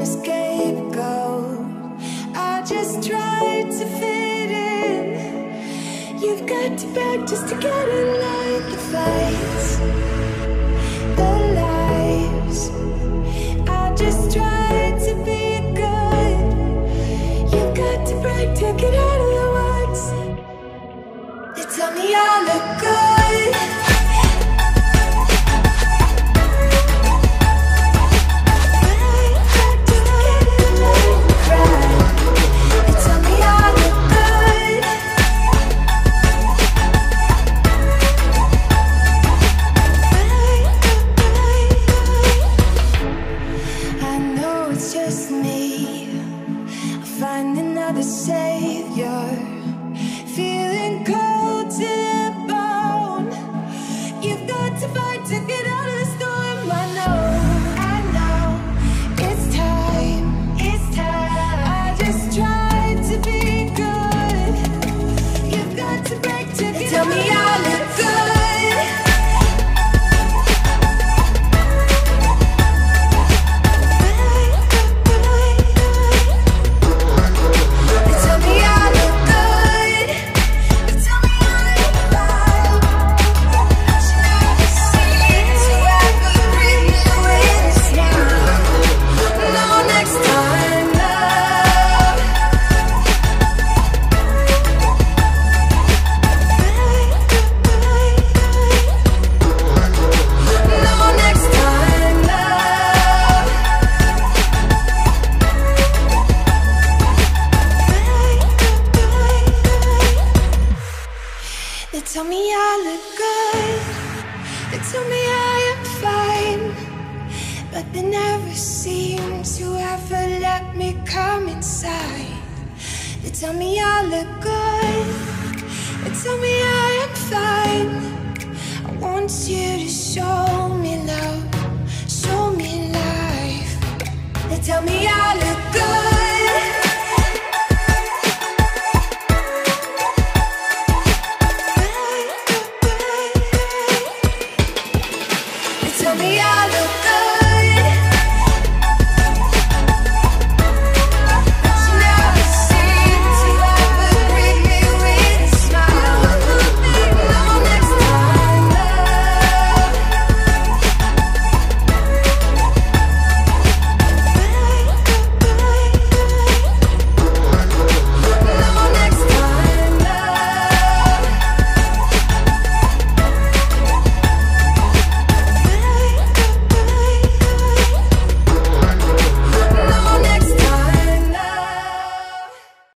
a scapegoat. I just tried to fit in. You've got to beg just to get in line. The fights, the lies. I just tried to be good. You've got to break to get out of the woods. They tell me I look good. Find another savior, feeling cold to the bone. You've got to fight to get out of the storm. I know, it's time, I just tried to be good. You've got to break to get tell me I look good. They tell me I look good, they tell me I am fine, but they never seem to ever let me come inside. They tell me I look good, they tell me I am fine. I want you to show me love.